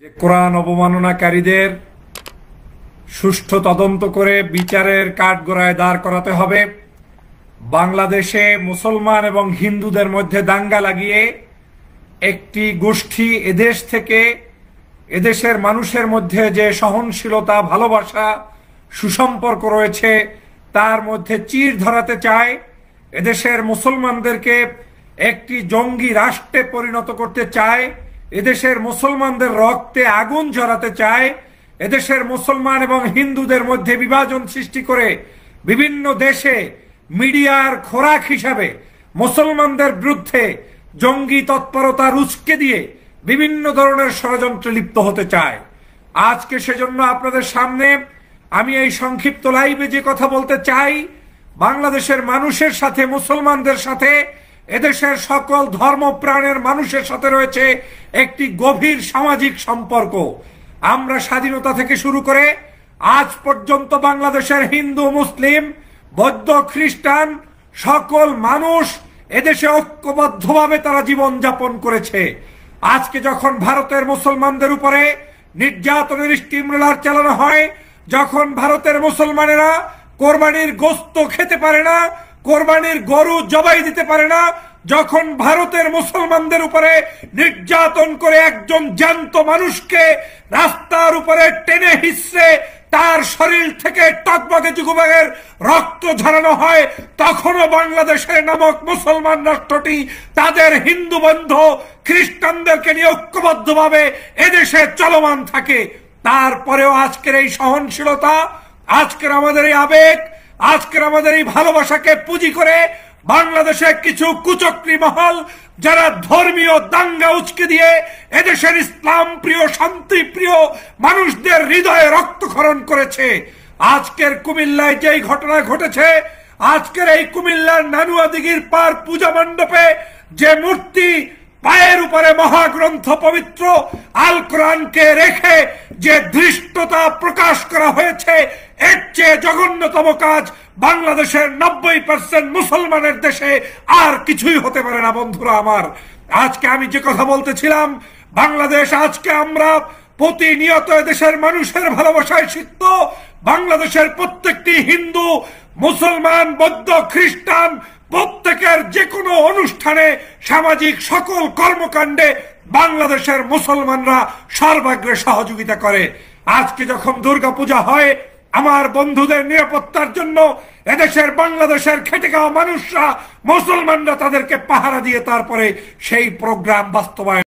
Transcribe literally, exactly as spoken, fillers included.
যে কোরআন অবমাননাকারীদের সুষ্ঠু তদন্ত করে বিচারের কাঠগড়ায় দাঁড় করাতে হবে। বাংলাদেশে মুসলমান এবং হিন্দুদের মধ্যে দাঙ্গা লাগিয়ে একটি গোষ্ঠী এদেশ থেকে এদেশের মানুষের মধ্যে যে সহনশীলতা, ভালোবাসা, সুসম্পর্ক রয়েছে তার মধ্যে চির ধরাতে চায়। এদেশের মুসলমানদেরকে একটি জঙ্গি রাষ্ট্রে পরিণত করতে চায়। এদেশের মুসলমানদের রক্তে আগুন ঝরাতে চায়। এদেশের মুসলমান এবং হিন্দুদের মধ্যে বিভাজন সৃষ্টি করে বিভিন্ন দেশে মিডিয়ার খোরাক হিসাবে মুসলমানদের বিরুদ্ধে জঙ্গি তৎপরতা উস্কে দিয়ে বিভিন্ন ধরনের ষড়যন্ত্রে লিপ্ত হতে চায়। আজকে সেজন্য আপনাদের সামনে আমি এই সংক্ষিপ্ত লাইভে যে কথা বলতে চাই, বাংলাদেশের মানুষের সাথে, মুসলমানদের সাথে, এদেশের সকল ধর্মপ্রাণের মানুষের সাথে রয়েছে একটি গভীর সামাজিক সম্পর্ক। আমরা স্বাধীনতা থেকে শুরু করে আজ পর্যন্ত বাংলাদেশের হিন্দু, মুসলিম, বৌদ্ধ, খ্রিস্টান সকল মানুষ এদেশে ঐক্যবদ্ধভাবে তারা জীবন যাপন করেছে। আজকে যখন ভারতের মুসলমানদের উপরে নির্যাতনের স্টিমরোলার চালানো হয়, যখন ভারতের মুসলমানেরা কোরবানির গোশত খেতে পারে না, কোরবানির গরু জবাই দিতে পারে না, যখন ভারতের মুসলমানদের উপরে নির্যাতন করে একজন জ্যান্ত মানুষকে রাস্তার উপরে টেনে হিসড়ে তার শরীর থেকে টকবগে যুগবাগের রক্ত ঝরানো হয়, তখনও বাংলাদেশের নামক মুসলমান রাষ্ট্রটি তাদের হিন্দু বন্ধু খ্রিস্টানদেরকে নিয়ে ঐক্যবদ্ধভাবে এদেশে চলমান থাকে। তারপরেও আজকের এই সহনশীলতা, আজকের আমাদের এই আবেগ, আজকের আমাদের এই ভালোবাসাকে পুঁজি করে বাংলাদেশে কিছু কুচক্রী মহল যারা ধর্মীয় দাঙ্গা উচকে দিয়ে এদেশের ইসলাম প্রিয়, শান্তি প্রিয় মানুষদের হৃদয়ে রক্তক্ষরণ করেছে। আজকের কুমিল্লায় যেই ঘটনা ঘটেছে, আজকের এই কুমিল্লার নানুয়া দিঘির পার পূজা মণ্ডপে যে মূর্তি, পায়ের উপরে মহাগ্রন্থ পবিত্র আল কোরআনকে রেখে যে ধৃষ্টতা প্রকাশ করা হয়েছে, এর চেয়ে জঘন্যতম কাজ বাংলাদেশের নব্বই পার্সেন্ট মুসলমানের দেশে আর কিছুই হতে পারে না। বন্ধুরা আমার, আজকে আমি যে কথা বলতেছিলাম, বাংলাদেশ আজকে আমরা প্রতিনিয়ত দেশের মানুষের ভালোবাসায় সিক্ত। বাংলাদেশের প্রত্যেকটি হিন্দু, মুসলমান, বৌদ্ধ, খ্রিস্টান প্রত্যেকের যে কোনো অনুষ্ঠানে, সামাজিক সকল কর্মকাণ্ডে বাংলাদেশের মুসলমানরা সর্বাগ্রে সহযোগিতা করে। আজকে যখন দুর্গাপূজা হয়, আমার বন্ধুদের নিরাপত্তার জন্য এদেশের বাংলাদেশের খেটে খাওয়া মানুষরা, মুসলমানরা তাদেরকে পাহারা দিয়ে তারপরে সেই প্রোগ্রাম বাস্তবায়ন